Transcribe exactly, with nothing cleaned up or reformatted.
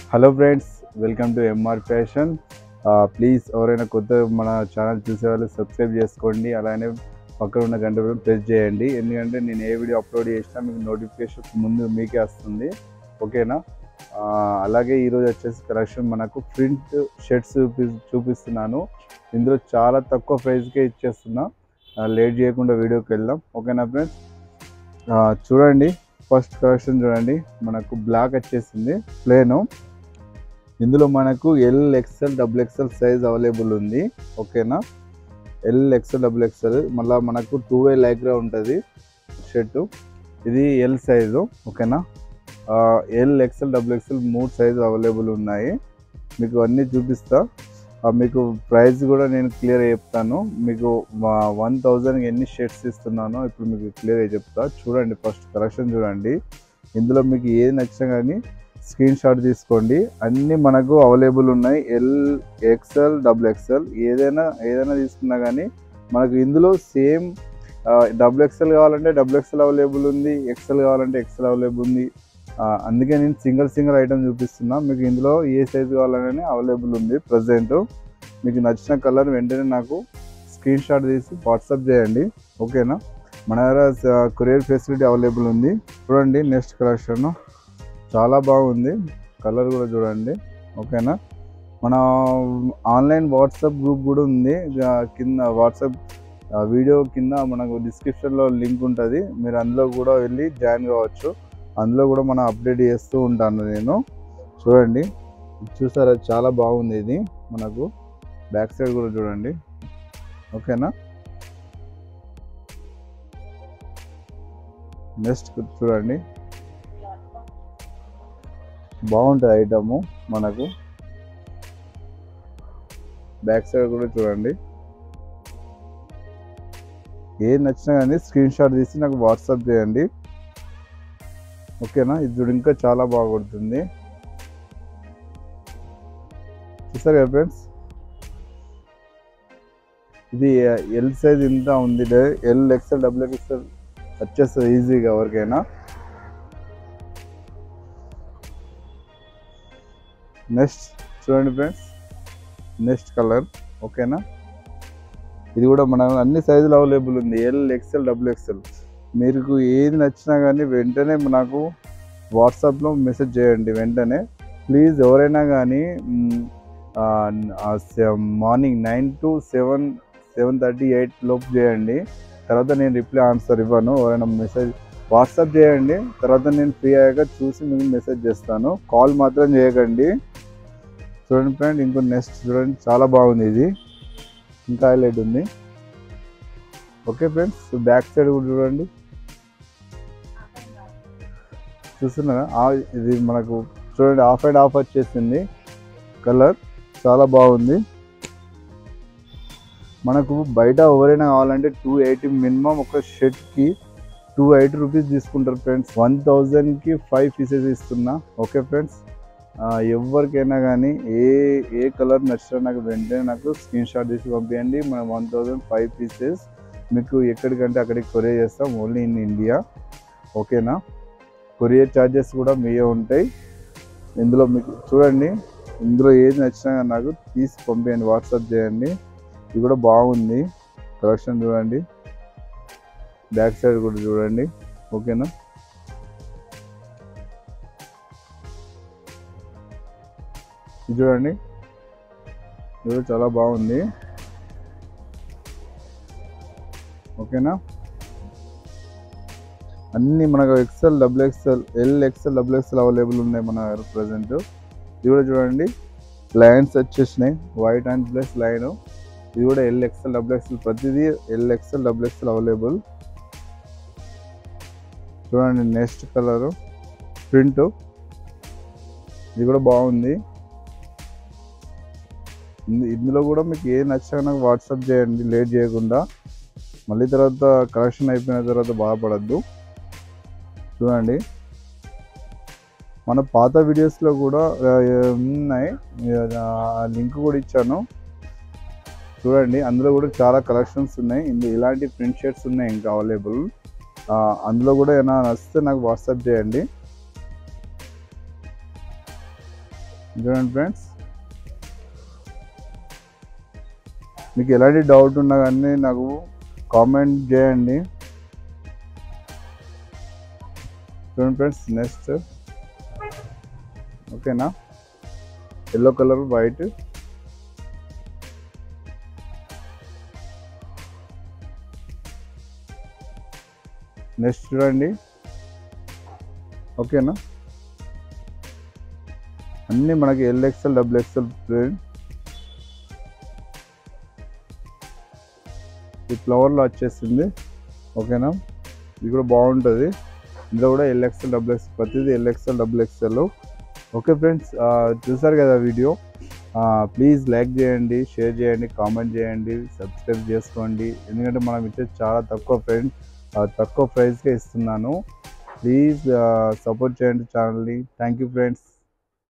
Hello friends, welcome to MR fashion. Please ఎవరైనా కొత్త మన ఛానల్ చూసేవాళ్ళు సబ్స్క్రైబ్ చేసుకోండి. అలానే పక్కన ఉన్న గంట ప్రెస్ చేయండి, ఎందుకంటే నేను ఏ వీడియో అప్లోడ్ చేసినా మీకు నోటిఫికేషన్ ముందు మీకే వస్తుంది. ఓకేనా? అలాగే ఈరోజు వచ్చేసి కలెక్షన్ మనకు ప్రింట్ షర్ట్స్ చూపి చూపిస్తున్నాను ఇందులో చాలా తక్కువ ప్రైస్కే ఇచ్చేస్తున్నా. లేట్ చేయకుండా వీడియోకి వెళ్దాం. ఓకేనా ఫ్రెండ్స్? చూడండి, ఫస్ట్ కలెక్షన్ చూడండి. మనకు బ్లాక్ వచ్చేసింది ప్లేను. ఇందులో మనకు L XL double XL size available ఉంది. ఓకేనా? ఎల్ ఎక్స్ఎల్ డబుల్ ఎక్స్ఎల్ మళ్ళీ మనకు టూ వే లైక్రా ఉంటుంది షర్టు. ఇది ఎల్ సైజు. ఓకేనా? ఎల్ ఎక్స్ఎల్ డబుల్ ఎక్స్ఎల్ మూడు సైజు అవైలబుల్ ఉన్నాయి. మీకు అన్నీ చూపిస్తా. మీకు ప్రైస్ కూడా నేను క్లియర్గా చెప్తాను. మీకు వన్ థౌజండ్కి ఎన్ని షర్ట్స్ ఇస్తున్నానో ఇప్పుడు మీకు క్లియర్గా చెప్తా. చూడండి, ఫస్ట్ కలెక్షన్ చూడండి. ఇందులో మీకు ఏది నచ్చినా కానీ స్క్రీన్ షాట్ తీసుకోండి. అన్నీ మనకు అవైలబుల్ ఉన్నాయి. ఎల్ ఎక్స్ఎల్ డబుల్ ఎక్స్ఎల్ ఏదైనా ఏదైనా తీసుకున్నా కానీ మనకు ఇందులో సేమ్ డబుల్ ఎక్స్ఎల్ కావాలంటే డబుల్ ఎక్స్ఎల్ అవైలబుల్ ఉంది, ఎక్స్ఎల్ కావాలంటే ఎక్స్ఎల్ అవైలబుల్ ఉంది. అందుకే నేను సింగిల్ సింగిల్ ఐటమ్ చూపిస్తున్నా. మీకు ఇందులో ఏ సైజు కావాలనే అవైలబుల్ ఉంది ప్రజెంట్. మీకు నచ్చిన కలర్ వెంటనే నాకు స్క్రీన్ షాట్ తీసి వాట్సాప్ చేయండి. ఓకేనా? మన దగ్గర కొరియర్ ఫెసిలిటీ అవైలబుల్ ఉంది. చూడండి, నెక్స్ట్ కలెక్షన్ చాలా బాగుంది. కలర్ కూడా చూడండి. ఓకేనా? మన ఆన్లైన్ వాట్సాప్ గ్రూప్ కూడా ఉంది. కింద వాట్సాప్ వీడియో కింద మనకు డిస్క్రిప్షన్లో లింక్ ఉంటుంది. మీరు అందులో కూడా వెళ్ళి జాయిన్ కావచ్చు. అందులో కూడా మనం అప్డేట్ చేస్తూ ఉంటాను నేను. చూడండి, చూసారా, చాలా బాగుంది. ఇది మనకు బ్యాక్ సైడ్ కూడా చూడండి. ఓకేనా? నెక్స్ట్ చూడండి, బాగుంటుంది ఐటము. మనకు బ్యాక్ సైడ్ కూడా చూడండి. ఏది నచ్చినా కానీ స్క్రీన్ షాట్ తీసి నాకు వాట్సాప్ చేయండి. ఓకేనా? ఇది చూడు, ఇంకా చాలా బాగా కొడుతుంది. చూసారు కదా ఫ్రెండ్స్, ఇది ఎల్ సైజ్ ఇంత ఉంది. ఎల్ ఎక్స్ఎల్ డబుల్ ఎక్స్ఎల్ వచ్చేస్తుంది ఈజీగా ఎవరికైనా. నెక్స్ట్ చూడండి ఫ్రెండ్స్, నెక్స్ట్ కలర్. ఓకేనా? ఇది కూడా మన అన్ని సైజులు అవైలబుల్ ఉంది. ఎల్ ఎక్స్ఎల్ డబుల్ ఎక్స్ఎల్ మీకు ఏది నచ్చినా కానీ వెంటనే నాకు వాట్సాప్లో మెసేజ్ చేయండి వెంటనే. ప్లీజ్ ఎవరైనా కానీ morning nine to seven seven thirty eight లోపు చేయండి. తర్వాత నేను రిప్లై ఆన్సర్ ఇవ్వను. ఎవరైనా మెసేజ్ వాట్సాప్ చేయండి, తర్వాత నేను ఫ్రీ అయ్యాక చూసి మీకు మెసేజ్ చేస్తాను. కాల్ మాత్రం చేయకండి. చూడండి ఫ్రెండ్, ఇంకో నెక్స్ట్ చూడండి, చాలా బాగుంది. ఇది ఇంకా హైలైట్ ఉంది. ఓకే ఫ్రెండ్స్, బ్యాక్ సైడ్ కూడా చూడండి. చూస్తున్నారా? ఇది మనకు చూడండి, హాఫ్ అండ్ హాఫ్ వచ్చేసింది. కలర్ చాలా బాగుంది. మనకు బయట ఎవరైనా కావాలంటే టూ ఎయిటీ మినిమం ఒక షర్ట్కి టూ ఎయిటీ రూపీస్ తీసుకుంటారు ఫ్రెండ్స్. వన్ థౌజండ్కి ఫైవ్ పీసెస్ ఇస్తున్నా. ఓకే ఫ్రెండ్స్, ఎవరికైనా కానీ ఏ ఏ కలర్ నచ్చినా నాకు వెంటనే నాకు స్క్రీన్ షాట్ తీసి పంపించండి. మనం వన్ థౌజండ్ ఫైవ్ పీసెస్ మీకు ఎక్కడికంటే అక్కడికి కొరియర్ చేస్తాం, ఓన్లీ ఇన్ ఇండియా. ఓకేనా? కొరియర్ ఛార్జెస్ కూడా మీవే ఉంటాయి. ఇందులో మీకు చూడండి, ఇందులో ఏది నచ్చినా నాకు తీసి పంపించండి, వాట్సాప్ చేయండి. ఇది కూడా బాగుంది కలెక్షన్. చూడండి, బ్యాక్ సైడ్ కూడా చూడండి. ఓకేనా? ఇది చూడండి, ఇది చాలా బాగుంది. ఓకేనా? అన్నీ మనకు XL double XL L XL double XL available ఉన్నాయి మన ప్రజెంట్. ఇది కూడా చూడండి, లైన్స్ వచ్చేసినాయి, వైట్ అండ్ ప్లస్ లైన్. ఇది కూడా ఎల్ ఎక్స్ఎల్ డబుల్ ఎక్స్ఎల్, ప్రతిదీ L XL double XL available. చూడండి, నెక్స్ట్ కలరు ప్రింట్. ఇది కూడా బాగుంది. ఇందులో కూడా మీకు ఏది నచ్చినా నాకు వాట్సాప్ చేయండి, లేట్ చేయకుండా. మళ్ళీ తర్వాత కలెక్షన్ అయిపోయిన తర్వాత బాధపడద్దు. చూడండి, మన పాత వీడియోస్లో కూడా ఉన్నాయి, లింక్ కూడా ఇచ్చాను. చూడండి, అందులో కూడా చాలా కలెక్షన్స్ ఉన్నాయి. ఇందులో ఇలాంటి ప్రింట్ షర్ట్స్ ఉన్నాయి ఇంకా అవైలబుల్. అందులో కూడా ఏమైనా నచ్చితే నాకు వాట్సాప్ చేయండి. చూడండి ఫ్రెండ్స్, మీకు ఎలాంటి డౌట్ ఉన్నా కానీ నాకు కామెంట్ చేయండి. చూడండి ఫ్రెండ్స్, నెక్స్ట్ ఓకేనా, ఎల్లో కలర్ వైట్, నెక్స్ట్ చూడండి ఓకేనా, అన్నీ మనకి L XL double XL print ఈ ఫ్లవర్లో వచ్చేసింది ఓకేనా. ఇది కూడా బాగుంటుంది, ఇందులో కూడా ఎల్ ఎక్స్ఎల్ డబుల్ ఎక్స్ఎల్ ప్రతిదీ L XL double XL. Okay friends, చూసారు కదా వీడియో. ప్లీజ్ లైక్ చేయండి, షేర్ చేయండి, కామెంట్ చేయండి, సబ్స్క్రైబ్ చేసుకోండి. ఎందుకంటే మనం ఇచ్చేది చాలా తక్కువ ఫ్రెండ్స్, తక్కువ ప్రైస్కే ఇస్తున్నాను. ప్లీజ్ సపోర్ట్ చేయండి ఛానల్ని. Thank you friends.